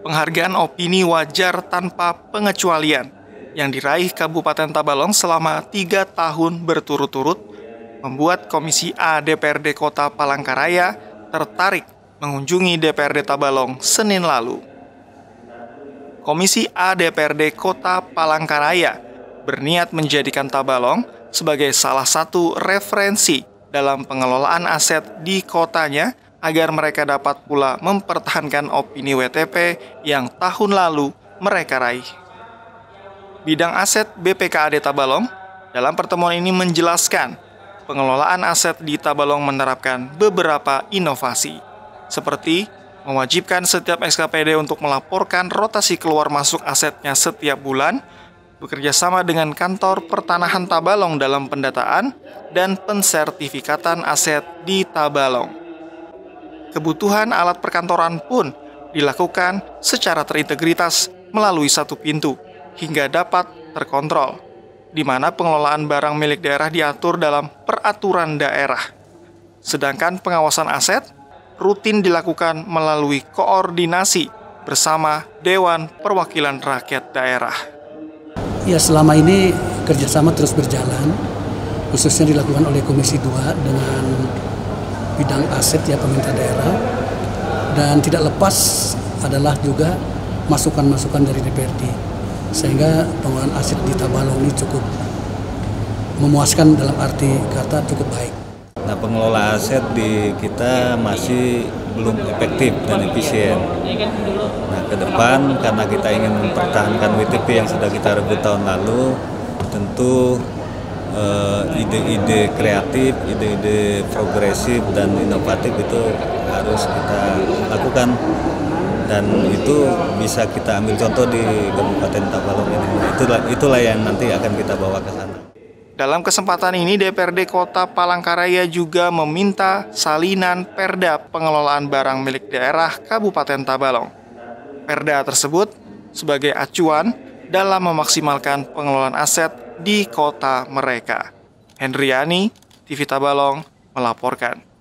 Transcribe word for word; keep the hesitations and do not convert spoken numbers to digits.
Penghargaan opini wajar tanpa pengecualian yang diraih Kabupaten Tabalong selama tiga tahun berturut-turut membuat Komisi A D P R D Kota Palangkaraya tertarik mengunjungi D P R D Tabalong Senin lalu. Komisi A D P R D Kota Palangkaraya berniat menjadikan Tabalong sebagai salah satu referensi dalam pengelolaan aset di kotanya agar mereka dapat pula mempertahankan opini W T P yang tahun lalu mereka raih. Bidang aset B P K A D Tabalong dalam pertemuan ini menjelaskan pengelolaan aset di Tabalong menerapkan beberapa inovasi, seperti mewajibkan setiap S K P D untuk melaporkan rotasi keluar masuk asetnya setiap bulan, bekerjasama dengan kantor pertanahan Tabalong dalam pendataan dan pensertifikatan aset di Tabalong. Kebutuhan alat perkantoran pun dilakukan secara terintegritas melalui satu pintu hingga dapat terkontrol, di mana pengelolaan barang milik daerah diatur dalam peraturan daerah. Sedangkan pengawasan aset rutin dilakukan melalui koordinasi bersama Dewan Perwakilan Rakyat Daerah. Ya, selama ini kerjasama terus berjalan, khususnya dilakukan oleh Komisi dua dengan bidang aset ya pemerintah daerah, dan tidak lepas adalah juga masukan-masukan dari D P R D, sehingga pengelolaan aset di Tabalong ini cukup memuaskan dalam arti kata cukup baik. Nah, pengelola aset di kita masih belum efektif dan efisien. Nah, ke depan karena kita ingin mempertahankan W T P yang sudah kita rebut tahun lalu, tentu ide-ide kreatif, ide-ide progresif dan inovatif itu harus kita lakukan, dan itu bisa kita ambil contoh di Kabupaten Tabalong ini. Itulah, itulah yang nanti akan kita bawa ke sana. Dalam kesempatan ini, D P R D Kota Palangkaraya juga meminta salinan Perda pengelolaan barang milik daerah Kabupaten Tabalong. Perda tersebut sebagai acuan dalam memaksimalkan pengelolaan aset di kota mereka. Hendriani, T V Tabalong melaporkan.